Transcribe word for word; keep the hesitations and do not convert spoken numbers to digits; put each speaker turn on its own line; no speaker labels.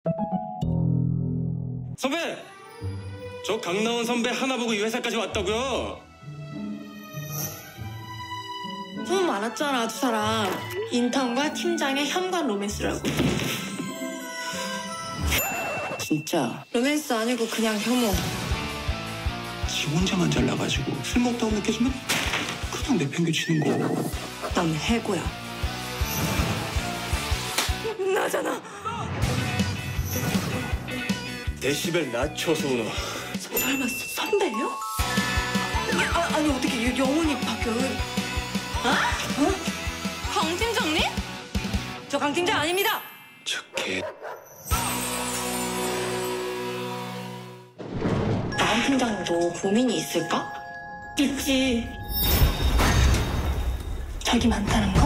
선배! 저 강나온 선배 하나 보고 이 회사까지 왔다고요?
소문 많았잖아, 두 사람. 인턴과 팀장의 현관 로맨스라고.
진짜?
로맨스 아니고 그냥 혐오.
지 혼자만 잘나가지고 쓸모없다고 느껴지면 그냥 내팽개치는 거.
넌 해고야. 나잖아.
데시벨 낮춰서 오너.
설마 선배예요? 아, 아니 어떻게 영혼이 바뀌어요? 아? 어? 강 팀장님? 저 강 팀장 아닙니다.
착해.
강 팀장도 고민이 있을까? 있지. 적이 많다는 거.